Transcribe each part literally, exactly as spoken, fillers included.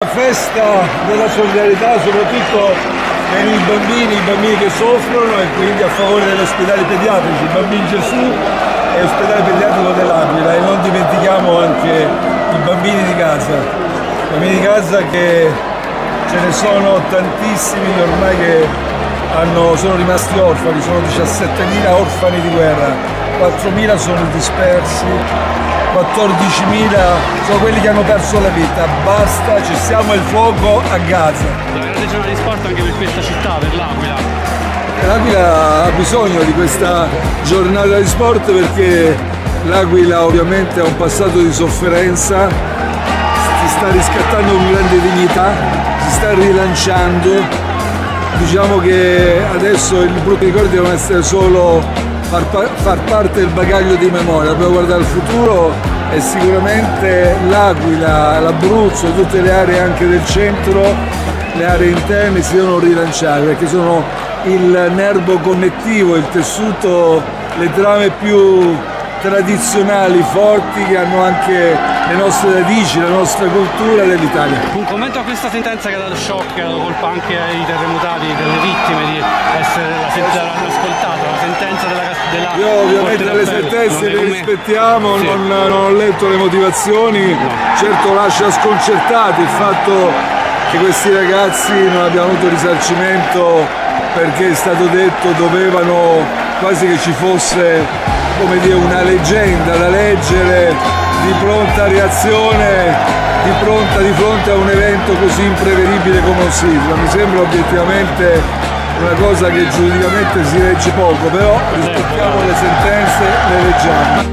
festa della solidarietà soprattutto per i bambini, i bambini che soffrono e quindi a favore degli ospedali pediatrici, Bambin Gesù e l'ospedale pediatrico dell'Aquila, e non dimentichiamo anche i bambini di Gaza, i bambini di Gaza che ce ne sono tantissimi ormai che hanno, sono rimasti orfani, sono diciassettemila orfani di guerra, quattromila sono dispersi, quattordicimila sono quelli che hanno perso la vita. Basta, cessiamo il fuoco a Gaza. La grande giornata di sport anche per questa città, per l'Aquila. L'Aquila ha bisogno di questa giornata di sport perché l'Aquila ovviamente ha un passato di sofferenza, si sta riscattando con grande dignità, si sta rilanciando. Diciamo che adesso i brutti ricordi devono essere solo far, far parte del bagaglio di memoria, dobbiamo guardare al futuro e sicuramente l'Aquila, l'Abruzzo e tutte le aree anche del centro, le aree interne si devono rilanciare perché sono il nervo connettivo, il tessuto, le trame più tradizionali, forti, che hanno anche le nostre radici, la nostra cultura dell'Italia. Un commento a questa sentenza che ha dato shock, che ha dato colpa anche ai terremotati, delle vittime, di essere la sentenza ascoltata, la sentenza della, della Io ovviamente le sentenze le rispettiamo, sì. non, non ho letto le motivazioni, no. Certo lascia sconcertati il fatto che questi ragazzi non abbiano avuto risarcimento perché è stato detto dovevano quasi che ci fosse, come dire, una leggenda da leggere di pronta reazione, di pronta di fronte a un evento così imprevedibile come un sisma. Mi sembra obiettivamente una cosa che giuridicamente si legge poco, però rispettiamo le sentenze, le leggiamo.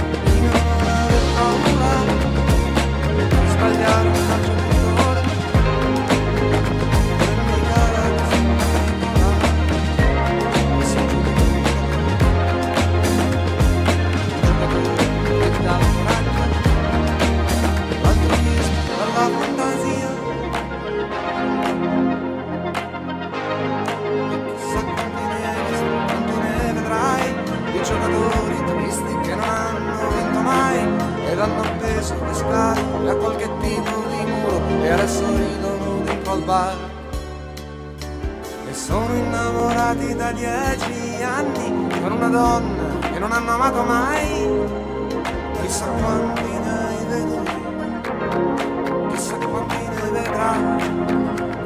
Hanno appeso le scale a qualche tipo di muro e adesso ridono dentro al bar e sono innamorati da dieci anni con una donna che non hanno amato mai. Chissà quanti ne hai veduti, chissà quanti ne vedrai.